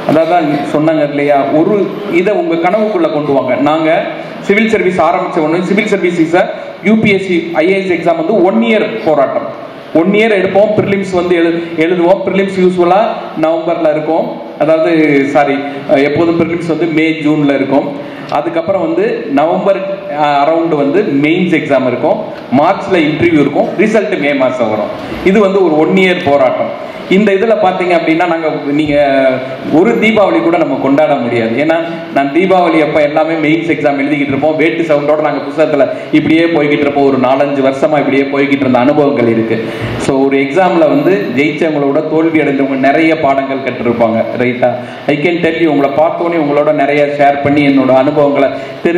அதான் சொன்னாங்க இல்லையா, ஒரு இதை உங்கள் கனவுக்குள்ளே கொண்டு வாங்க. நாங்கள் சிவில் சர்வீஸ் ஆரம்பித்த உடனே சிவில் சர்வீஸை யூபிஎஸ்சி ஐஏஎஸ் எக்ஸாம் வந்து 1 இயர் போராட்டம். 1 இயர் எடுப்போம். ப்ரிலிம்ஸ் வந்து எழுதுவோம். ப்ரிலிம்ஸ் யூஸ்வலாக நவம்பரில் இருக்கும். அதாவது எப்போதும் ப்ரிலிம்ஸ் வந்து மே ஜூனில் இருக்கும். அதுக்கப்புறம் வந்து நவம்பர் அரவுண்டு வந்து மெயின்ஸ் எக்ஸாம் இருக்கும். மார்ச்சில் இன்டர்வியூ இருக்கும். ரிசல்ட் மே மாதம் வரும். இது வந்து ஒரு 1 இயர் போராட்டம். இந்த இதில் பார்த்தீங்க அப்படின்னா நீங்கள் ஒரு தீபாவளி கூட நம்ம கொண்டாட முடியாது. ஏன்னா நான் தீபாவளி அப்போ எல்லாமே மெயின்ஸ் எக்ஸாம் எழுதிக்கிட்டு இருப்போம். வேட்டு சவுண்டோட நாங்கள் புத்தகத்தில் இப்படியே போய்கிட்டு இருப்போம். ஒரு 4-5 வருஷமாக இப்படியே போய்கிட்டு இருந்த அனுபவங்கள் இருக்குது. ஸோ ஒரு எக்ஸாமில் வந்து ஜெயிச்சவங்களோட தோல்வி அடைந்தவங்க நிறைய பாடங்கள் கற்றுருப்பாங்க. ரைட்டா? ஐ கேன் டெல் யூ, உங்களை பார்த்தோன்னே உங்களோட நிறைய ஷேர் பண்ணி என்னோட அனுபவங்களை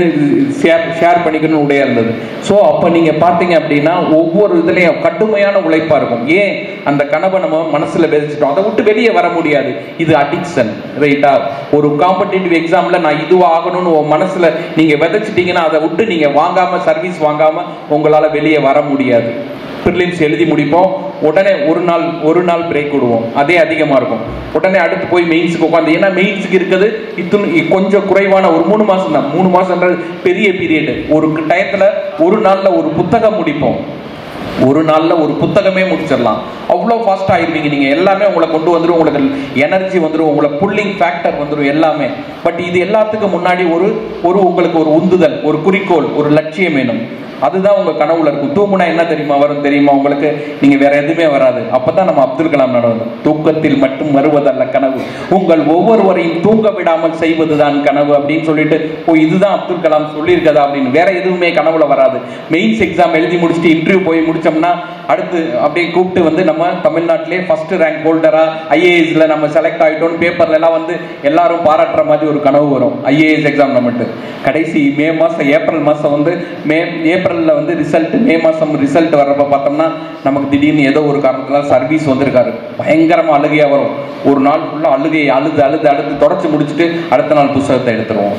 ஷேர் பண்ணிக்கணும்னு உடைய இருந்தது. ஸோ அப்போ நீங்கள் பார்த்தீங்க அப்படின்னா ஒவ்வொரு இதுலேயும் கடுமையான உழைப்பாக இருக்கும். ஏன் அந்த கனவை நம்ம மனசில் விதைச்சிட்டோம், அதை விட்டு வெளியே வர முடியாது. இது அடிக்ஷன். ரைட்டா? ஒரு காம்படிட்டிவ் எக்ஸாம்ல நான் இது ஆகணும்னு மனசுல நீங்க விதைச்சிட்டீங்கன்னா அதை விட்டு நீங்க வாங்காம, சர்வீஸ் வாங்காம உங்களால வெளியே வர முடியாது. ப்ரிலிம்ஸ் எழுதி முடிப்போம். உடனே ஒரு நாள் பிரேக் விடுவோம். அதே அதிகமாக இருக்கும். உடனே அடுத்து போய் மெயின்ஸுக்கு உட்காந்து, ஏன்னா மெயின்ஸுக்கு இருக்குது கொஞ்சம் குறைவான ஒரு 3 மாதம் தான். 3 மாதம்ன்றது பெரிய பீரியடு. ஒரு டயத்தில் ஒரு நாளில் ஒரு புத்தகம் முடிப்போம். ஒரு நாளில் ஒரு புத்தகமே முடிச்சிடலாம். அவ்வளோ ஃபாஸ்ட்டாக ஆயிடுவீங்க. நீங்கள் எல்லாமே உங்களை கொண்டு வந்துடும். உங்களுக்கு எனர்ஜி வந்துடும். உங்களை புல்லிங் ஃபேக்டர் வந்துடும் எல்லாமே. பட் இது எல்லாத்துக்கும் முன்னாடி உங்களுக்கு ஒரு உந்துதல், ஒரு குறிக்கோள், ஒரு லட்சியம் வேணும். அதுதான் உங்கள் கனவுல இருக்கும். தூங்குனா என்ன தெரியுமா உங்களுக்கு? நீங்கள் வேற எதுவுமே வராது. அப்போ தான் நம்ம அப்துல் கலாம் நடந்தது, தூக்கத்தில் மட்டும் வருவதல்ல கனவு, உங்கள் ஒவ்வொருவரையும் தூங்க விடாமல் செய்வதுதான் கனவு அப்படின்னு சொல்லிட்டு இதுதான் அப்துல் கலாம் சொல்லியிருக்கதா அப்படின்னு. வேற எதுவுமே கனவுல வராது. மெயின்ஸ் எக்ஸாம் எழுதி முடிச்சுட்டு இன்டர்வியூ போய் முடிச்சோம்னா அடுத்து அப்படியே கூப்பிட்டு வந்து நம்ம தமிழ்நாட்டிலே ஃபர்ஸ்ட் ரேங்க் ஹோல்டரா ஐஏஎஸ்ல நம்ம செலக்ட் ஆகிட்டோம்னு பேப்பர்ல எல்லாம் வந்து எல்லாரும் பாராட்டுற மாதிரி ஒரு கனவு வரும். ஐஏஎஸ் எக்ஸாம் நம்மட்டு கடைசி மே மாதம், ஏப்ரல் மாதம் வந்து ஏப்ரலில் வந்து ரிசல்ட், மே மாதம் ரிசல்ட் வர்றப்ப பார்த்தோம்னா நமக்கு திடீர்னு ஏதோ ஒரு காரணத்தில் சர்வீஸ் வந்திருக்காரு. பயங்கரமாக அழுகையாக வரும். ஒரு நாள் ஃபுல்லாக அழுகையை அழுது தொடச்சி முடிச்சுட்டு அடுத்த நாள் புத்தகத்தை எடுத்துருவோம்.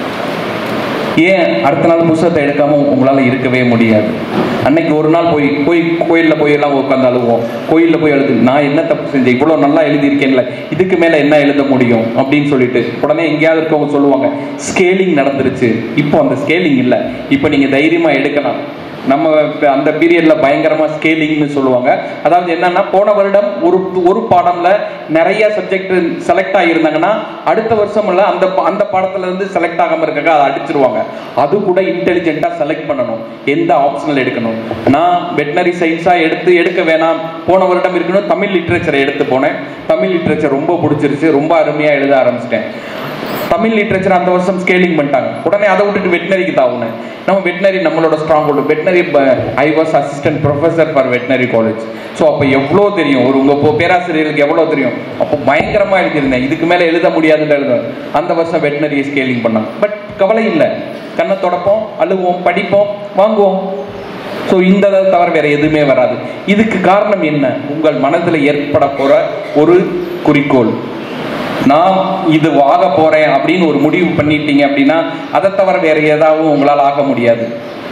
ஏன் அடுத்த நாள் புத்தகத்தை எடுக்காம உங்களால் இருக்கவே முடியாது? அன்னைக்கு ஒரு நாள் போய் கோயிலில் போயெல்லாம் உட்காந்து அழுவோம். கோயிலில் போய் எழுது, நான் என்ன தப்பு செஞ்சேன், இவ்வளோ நல்லா எழுதியிருக்கேன்ல, இதுக்கு மேலே என்ன எழுத முடியும் அப்படின்னு சொல்லிட்டு உடனே எங்கேயாவது இருக்கவங்க சொல்லுவாங்க ஸ்கேலிங் நடந்துருச்சு. இப்போ அந்த ஸ்கேலிங் இல்லை. இப்போ நீங்கள் தைரியமாக எடுக்கலாம். நம்ம அந்த பீரியட்ல பயங்கரமா ஸ்கேலிங்னு சொல்லுவாங்க. அதாவது என்னன்னா, போன வருடம் ஒரு பாடம்ல நிறைய சப்ஜெக்ட் செலக்ட் ஆகியிருந்தாங்கன்னா அடுத்த வருஷம் அந்த பாடத்துல இருந்து செலக்ட் ஆகாம இருக்காங்க, அதை அடிச்சிருவாங்க. அது கூட இன்டெலிஜென்ட்டா செலக்ட் பண்ணணும். எந்த ஆப்ஷனல் எடுக்கணும். நான் வெட்டினரி சயின்ஸா எடுக்க வேணாம், போன வருடம் இருக்கணும், தமிழ் லிட்ரேச்சரை எடுத்து போனேன். தமிழ் லிட்ரேச்சர் ரொம்ப பிடிச்சிருச்சு, ரொம்ப அருமையா எழுத ஆரம்பிச்சிட்டேன். தமிழ் லிட்ரேச்சர் அந்த வருஷம் ஸ்கேலிங் பண்ணிட்டாங்க. உடனே அதை விட்டுட்டு வெட்டினரிக்கு தாவுனேன். நம்ம வெட்டினரி நம்மளோட stronghold. Veterinary I was assistant professor for veterinary college. So அப்போ எவ்வளோ தெரியும், உங்கள் பேராசிரியர்களுக்கு எவ்வளோ தெரியும். அப்போ பயங்கரமாக எழுதியிருந்தேன். இதுக்கு மேலே எழுத முடியாதுன்னு எழுதுவேன். அந்த வருஷம் வெட்டினரியை ஸ்கேலிங் பண்ணாங்க. பட் கவலை இல்லை, கண்ணை தொடப்போம், அழுவோம், படிப்போம், வாங்குவோம். ஸோ இந்த தவிர வேற எதுவுமே வராது. இதுக்கு காரணம் என்ன? உங்கள் மனதில் ஏற்பட போகிற ஒரு குறிக்கோள். நான் இது ஆக போறேன் அப்படின்னு ஒரு முடிவு பண்ணிட்டீங்க அப்படின்னா அதை தவிர வேற ஏதாவது உங்களால் ஆக முடியாது.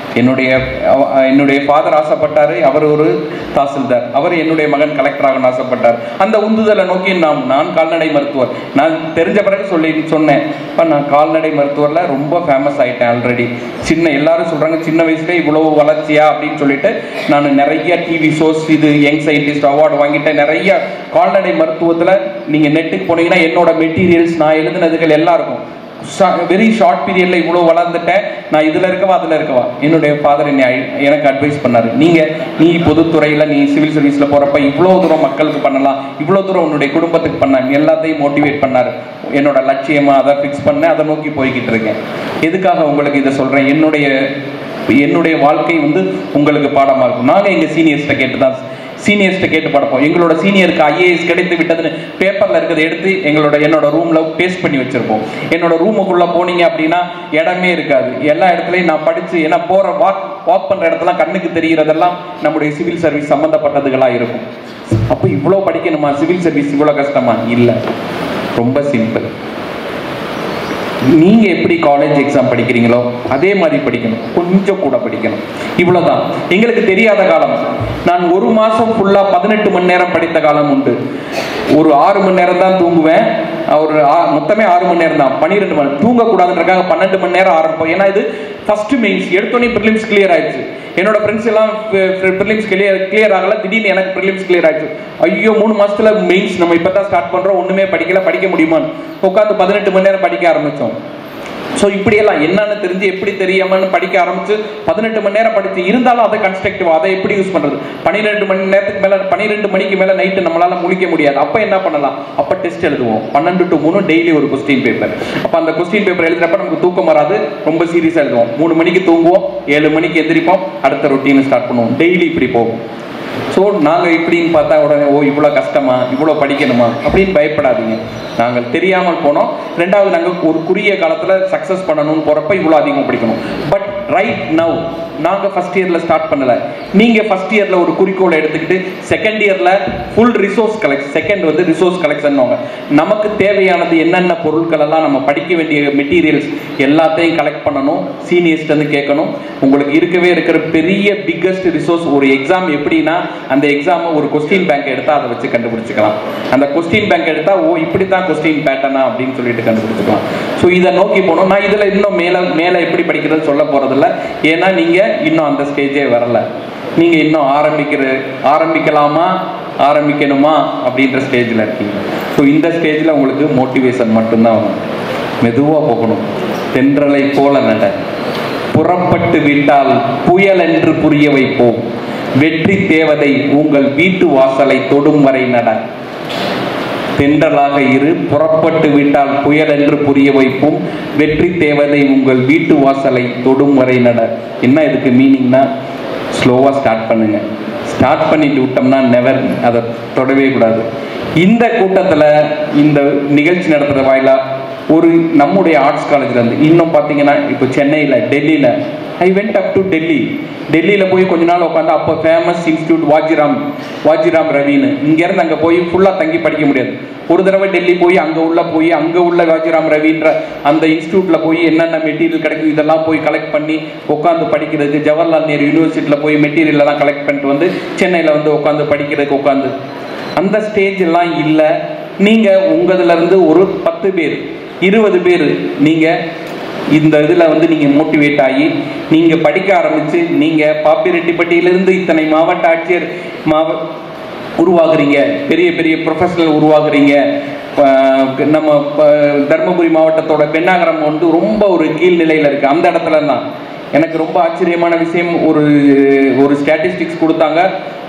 என்னுடைய ஃபாதர் ஆசைப்பட்டாரு, அவர் ஒரு தாசில்தார். அவர் என்னுடைய மகன் கலெக்டர் ஆகணும்னு ஆசைப்பட்டார். அந்த உந்துதலை நோக்கி நான் கால்நடை மருத்துவர். நான் தெரிஞ்ச பிறகு சொன்னேன், இப்போ நான் கால்நடை மருத்துவரில் ரொம்ப ஃபேமஸ் ஆகிட்டேன் ஆல்ரெடி. எல்லாரும் சொல்கிறாங்க சின்ன வயசுல இவ்வளோ வளர்ச்சியா அப்படின்னு சொல்லிட்டு நான் நிறைய டிவி ஷோஸ், இது யங் சயின்டிஸ்ட் அவார்டு வாங்கிட்டேன். நிறைய கால்நடை மருத்துவத்தில் நீங்கள் நெட்டுக்கு போனீங்கன்னா என்னோட மெட்டீரியல்ஸ், நான் எழுதினதுகள் எல்லாம் இருக்கும். வெரி ஷார்ட் பீரியட்ல இவ்வளோ வளர்ந்துட்டேன், நான் இதில் இருக்கவா அதில் இருக்கவா. என்னுடைய ஃபாதர் எனக்கு அட்வைஸ் பண்ணாரு, நீ பொதுத்துறையில் நீ சிவில் சர்வீஸில் போகிறப்ப இவ்வளோ தூரம் மக்களுக்கு பண்ணலாம், இவ்வளோ தூரம் உன்னுடைய குடும்பத்துக்கு பண்ணலாம், எல்லாத்தையும் மோட்டிவேட் பண்ணார். என்னோட லட்சியமாக அதை ஃபிக்ஸ் பண்ணேன், அதை நோக்கி போய்கிட்டு இருக்கேன். எதுக்காக உங்களுக்கு இதை சொல்கிறேன்? என்னுடைய வாழ்க்கை வந்து உங்களுக்கு பாடமாக இருக்கும். நாங்கள் எங்கள் சீனியர்ஸ்ட்டை கேட்டு படப்போம். எங்களோட சீனியருக்கு ஐஏஎஸ் கிடைத்து விட்டதுன்னு பேப்பரில் இருக்கிறத எடுத்து என்னோட ரூமில் பேஸ்ட் பண்ணி வச்சுருப்போம். என்னோட ரூமுக்குள்ளே போனீங்க அப்படின்னா இடமே இருக்காது. எல்லா இடத்துலையும் நான் படித்து, ஏன்னா போகிற வாக் பண்ணுற இடத்துலாம் கண்ணுக்கு தெரிகிறதெல்லாம் நம்முடைய சிவில் சர்வீஸ் சம்மந்தப்பட்டதுகளாக இருக்கும். அப்போ இவ்வளோ படிக்கணுமா? சிவில் சர்வீஸ் இவ்வளோ கஷ்டமா? இல்லை, ரொம்ப சிம்பிள். நீங்க எப்படி காலேஜ் எக்ஸாம் படிக்கிறீங்களோ அதே மாதிரி படிக்கணும், கொஞ்சம் கூட படிக்கணும். இவ்வளவுதான். எங்களுக்கு தெரியாத காலம், நான் ஒரு மாசம் ஃபுல்லா 18 மணி நேரம் படித்த காலம் உண்டு. ஒரு 6 மணி நேரம் தான் தூங்குவேன். ஒரு மொத்தமே 6 மணி நேரம் தான், 12 மணி தூங்கக்கூடாதுன்றக்காக 12 மணி நேரம் ஆரம்பிப்போம். ஏன்னா இது ஃபர்ஸ்ட் மெயின்ஸ் எடுத்தோடனே ப்ரிலிம்ஸ் கிளியர் ஆயிடுச்சு. என்னோட ஃப்ரெண்ட்ஸ் எல்லாம் ப்ரிலிம்ஸ் கிளியர் ஆகல, திடீர்னு எனக்கு ப்ரிலிம்ஸ் கிளியர் ஆயிடுச்சு. ஐயோ 3 மாசத்துல மெயின்ஸ், நம்ம இப்போ தான் ஸ்டார்ட் பண்றோம், ஒண்ணுமே படிக்க முடியுமான்னு உட்காந்து 18 மணி நேரம் படிக்க ஆரம்பிச்சோம். ஸோ இப்படியெல்லாம் என்னன்னு தெரிஞ்சு எப்படி தெரியாமன்னு படிக்க ஆரம்பிச்சு 18 மணி நேரம் படிச்சு இருந்தாலும் அதை கன்ஸ்ட்ரக்டிவா அதை எப்படி யூஸ் பண்றது? 12 மணி நேரத்துக்கு மேல 12 மணிக்கு மேல நைட்டு நம்மளால முழிக்க முடியாது. அப்ப என்ன பண்ணலாம்? அப்ப டெஸ்ட் எழுதுவோம். 12 to 3 டெய்லி ஒரு கொஸ்டின் பேப்பர். அப்ப அந்த கொஸ்டின் பேப்பர் எழுதுறப்ப நமக்கு தூக்கம் வராது, ரொம்ப சீரியஸா எழுதுவோம். 3 மணிக்கு தூங்குவோம், 7 மணிக்கு எந்திரிப்போம், அடுத்த ரொட்டீன் ஸ்டார்ட் பண்ணுவோம். டெய்லி இப்படி போகும். ஸோ நாங்கள் இப்படின்னு பார்த்தா உடனே ஓ இவ்வளோ கஷ்டமா, இவ்வளோ படிக்கணுமா அப்படின்னு பயப்படாதீங்க. நாங்கள் தெரியாமல் போனோம். ரெண்டாவது, நாங்கள் ஒரு குறுகிய காலத்தில் சக்ஸஸ் பண்ணணும்னு போகிறப்ப இவ்வளோ அதிகமாக படிக்கணும். பட் ரைட் நவ் நாங்கள் ஃபர்ஸ்ட் இயரில் ஸ்டார்ட் பண்ணலை. நீங்கள் ஃபர்ஸ்ட் இயரில் ஒரு குறிக்கோளை எடுத்துக்கிட்டு செகண்ட் இயரில் ஃபுல் ரிசோர்ஸ் கலெக்ஷன், செகண்ட் வந்து ரிசோர்ஸ் கலெக்ஷன். நமக்கு தேவையானது என்னென்ன பொருட்கள் எல்லாம், நம்ம படிக்க வேண்டிய மெட்டீரியல்ஸ் எல்லாத்தையும் கலெக்ட் பண்ணணும், சீனியர்ஸ்ட் வந்து கேட்கணும். உங்களுக்கு இருக்கிற பெரிய பிக்கஸ்ட் ரிசோர்ஸ் ஒரு எக்ஸாம். எப்படின்னா அந்த எக்ஸாமை ஒரு கொஸ்டின் பேங்க் எடுத்தால் அதை வச்சு கண்டுபிடிச்சிக்கலாம். அந்த கொஸ்டின் பேங்க் எடுத்தால் ஓ இப்படி தான் கொஸ்டின் பேட்டர்னா அப்படின்னு சொல்லிட்டு கண்டுபிடிச்சிக்கலாம். ஸோ இதை நோக்கி போகணும். நான் இதில் இன்னும் மேலே எப்படி படிக்கிறதுன்னு சொல்ல போகிறதில்ல. ஏன்னா நீங்கள் இன்னும் அந்த ஸ்டேஜே வரல. நீங்கள் இன்னும் ஆரம்பிக்கலாமா ஆரம்பிக்கணுமா அப்படின்ற ஸ்டேஜில் இருக்கீங்க. ஸோ இந்த ஸ்டேஜில் உங்களுக்கு மோட்டிவேஷன் மட்டும்தான் வரும். மெதுவாக போகணும். தென்றலை போல நட, புறப்பட்டு விட்டால் புயல் என்று புரிய வைப்போம். வெற்றி தேவதை உங்கள் வீட்டு வாசலை தொடும் வரை நட. தென்றலாக இரு, புறப்பட்டு விட்டால் புயல் என்று புரிய வைப்போம். வெற்றி தேவதை உங்கள் வீட்டு வாசலை தொடும் வரை நட. என்ன இதுக்கு மீனிங்னா, ஸ்லோவாக ஸ்டார்ட் பண்ணுங்க. ஸ்டார்ட் பண்ணிட்டு விட்டோம்னா நெவர் அதை தொடவே கூடாது. இந்த கூட்டத்தில் இந்த நிகழ்ச்சி நடத்துகிற வாயிலா ஒரு நம்முடைய ஆர்ட்ஸ் காலேஜில் இருந்து இன்னும் பார்த்தீங்கன்னா இப்போ சென்னையில், டெல்லியில் ஐ வெண்ட் அப் டு டெல்லியில் போய் கொஞ்ச நாள் உட்காந்து, அப்போ ஃபேமஸ் இன்ஸ்டியூட் வாஜிராம் ரவின்னு, இங்கேருந்து அங்கே போய் ஃபுல்லாக தங்கி படிக்க முடியாது. ஒரு தடவை டெல்லி போய் அங்கே உள்ள வாஜிராம் ரவின்ற அந்த இன்ஸ்டியூட்டில் போய் என்னென்ன மெட்டீரியல் கிடைக்கும் இதெல்லாம் போய் கலெக்ட் பண்ணி உட்காந்து படிக்கிறதுக்கு, ஜவஹர்லால் நேரு யூனிவர்சிட்டியில் போய் மெட்டீரியல் எல்லாம் கலெக்ட் பண்ணிட்டு வந்து சென்னையில் வந்து உட்காந்து படிக்கிறதுக்கு அந்த ஸ்டேஜ் எல்லாம் இல்லை. நீங்கள் உங்களதுலேருந்து ஒரு 10 பேர் 20 பேர் நீங்கள் இந்த இதில் வந்து நீங்கள் மோட்டிவேட் ஆகி நீங்கள் படிக்க ஆரம்பித்து நீங்கள் பாப்பிரெட்டிப்பட்டியிலிருந்து இத்தனை மாவட்ட ஆட்சியர் உருவாகுறீங்க, பெரிய பெரிய ப்ரொஃபஷனல் உருவாகுறீங்க. நம்ம தர்மபுரி மாவட்டத்தோட பெண்ணாகரம் வந்து ரொம்ப ஒரு கீழ்நிலையில் இருக்குது. அந்த இடத்துல தான் எனக்கு ரொம்ப ஆச்சரியமான விஷயம், ஒரு ஸ்டாட்டிஸ்டிக்ஸ் கொடுத்தாங்க.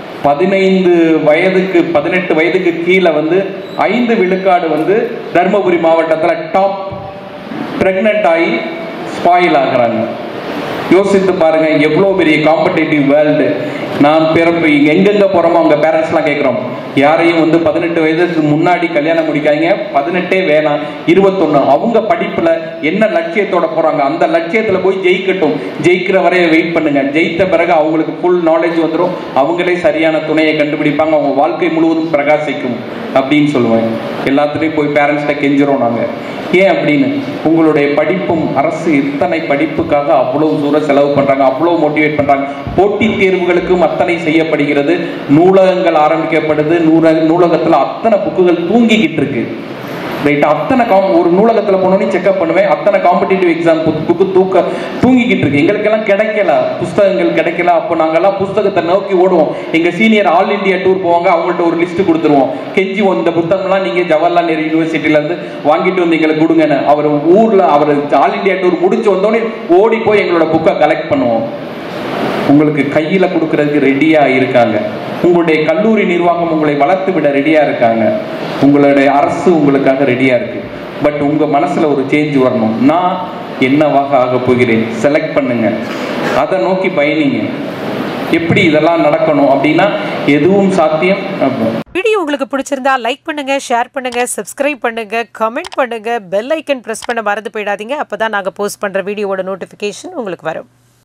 18 வயதுக்கு கீழே வந்து 5 விழுக்காடு வந்து தர்மபுரி மாவட்டத்தில் டாப் பிரெக்னென்ட் ஆகி ஸ்பாயில் ஆகுறாங்க. யோசித்து பாருங்க, எவ்வளோ பெரிய காம்படேட்டிவ் வேர்ல்டு. நான் பிறப்பு எங்கெங்கே போகிறோமோ அவங்க பேரண்ட்ஸ்லாம் கேட்குறோம், யாரையும் வந்து 18 வயதுக்கு முன்னாடி கல்யாணம் முடிக்காங்க, 18 வேணாம் 21. அவங்க படிப்பில் என்ன லட்சியத்தோட போகிறாங்க அந்த லட்சியத்தில் போய் ஜெயிக்கட்டும், ஜெயிக்கிற வரைய வெயிட் பண்ணுங்க. ஜெயித்த பிறகு அவங்களுக்கு ஃபுல் நாலேஜ் வந்துடும், அவங்களே சரியான துணையை கண்டுபிடிப்பாங்க, அவங்க வாழ்க்கை முழுவதும் பிரகாசிக்கும் அப்படின்னு சொல்லுவேன். எல்லாத்துலேயும் போய் பேரண்ட்ஸ்கிட்ட கெஞ்சிரும் நாங்கள். ஏன் அப்படின்னு, உங்களுடைய படிப்பும் அரசு இத்தனை படிப்புக்காக அவ்வளோ தூரம் செலவு பண்ணுறாங்க, அவ்வளோ மோட்டிவேட் பண்ணுறாங்க. போட்டித் தேர்வுகளுக்கும் அத்தனை செய்யப்படுகிறது, நூலகங்கள் ஆரம்பிக்கப்படுது, நூலகத்தில் அத்தனை புக்குகள் தூங்கிக்கிட்டு இருக்கு. ரைட், அத்தனை ஒரு நூலகத்தில் போனோன்னு செக்அப் பண்ணுவேன், அத்தனை காம்படிட்டிவ் எக்ஸாம் புக்கு தூங்கிக்கிட்டு இருக்கு. எங்களுக்கெல்லாம் கிடைக்கல, புஸ்தகங்கள் கிடைக்கல. அப்போ நாங்கள்லாம் புஸ்தகத்தை நோக்கி ஓடுவோம். எங்கள் சீனியர் ஆல் இண்டியா டூர் போவாங்க, அவங்கள்ட்ட ஒரு லிஸ்ட்டு கொடுத்துருவோம், கெஞ்சி இந்த புத்தகம்லாம் நீங்கள் ஜவஹர்லால் நேரு யூனிவர்சிட்டியிலேருந்து வாங்கிட்டு வந்து எங்களுக்கு கொடுங்கன்னு. அவர் ஊரில் ஆல் இண்டியா டூர் முடிச்சு வந்தோடனே ஓடி போய் எங்களோட புக்கை கலெக்ட் பண்ணுவோம். உங்களுக்கு கையில் கொடுக்கறதுக்கு ரெடியாக இருக்காங்க. உங்களுடைய கல்லூரி நிர்வாகம் உங்களை வளர்த்து விட ரெடியாக இருக்காங்க. உங்களுடைய அரசு உங்களுக்காக ரெடியாக இருக்கு. பட் உங்கள் மனசில் ஒரு சேஞ்ச் வரணும். நான் என்னவாக ஆக போகிறேன் செலக்ட் பண்ணுங்க, அதை நோக்கி பயணிங்க. எப்படி இதெல்லாம் நடக்கணும் அப்படின்னா எதுவும் சாத்தியம். வீடியோ உங்களுக்கு பிடிச்சிருந்தா லைக் பண்ணுங்க, ஷேர் பண்ணுங்க, சப்ஸ்கிரைப் பண்ணுங்க, கமெண்ட் பண்ணுங்க, பெல் ஐக்கன் பிரஸ் பண்ண மறந்து போயிடாதீங்க. அப்பதான் நாங்கள் போஸ்ட் பண்ற வீடியோவோட நோட்டிஃபிகேஷன் உங்களுக்கு வரும்.